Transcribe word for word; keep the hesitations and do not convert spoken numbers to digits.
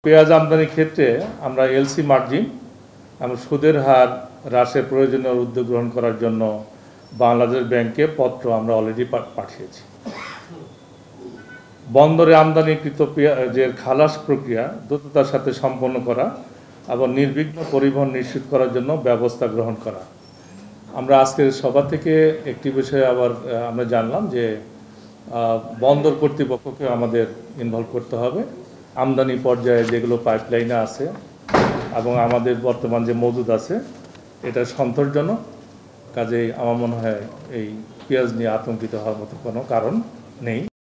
পেঁয়াজ আমদানির ক্ষেত্রে আমরা এলসি মার্জিন এবং সুদের হার হ্রাসের প্রয়োজনীয় উদ্যোগ গ্রহণ করার জন্য বাংলাদেশ ব্যাংকে পত্র আমরা অলরেডি পাঠিয়েছি। বন্দরে আমদানিকৃত পেঁয়াজের খালাস প্রক্রিয়া দ্রুততার সাথে সম্পন্ন করা এবং নির্বিঘ্ন পরিবহন নিশ্চিত করার জন্য ব্যবস্থা গ্রহণ করা। আমরা আজকের সভা থেকে একটি বিষয়ে আবার আমরা জানলাম যে বন্দর কর্তৃপক্ষকে আমাদের ইনভলভ করতে হবে। আমদানি পর্যায়ে যেগুলো পাইপলাইনে আছে এবং আমাদের বর্তমান যে মজুদ আছে এটা সন্তোষজনক, কাজেই আমার মনে হয় এই পেঁয়াজ নিয়ে আতঙ্কিত হওয়ার মতো কোনো কারণ নেই।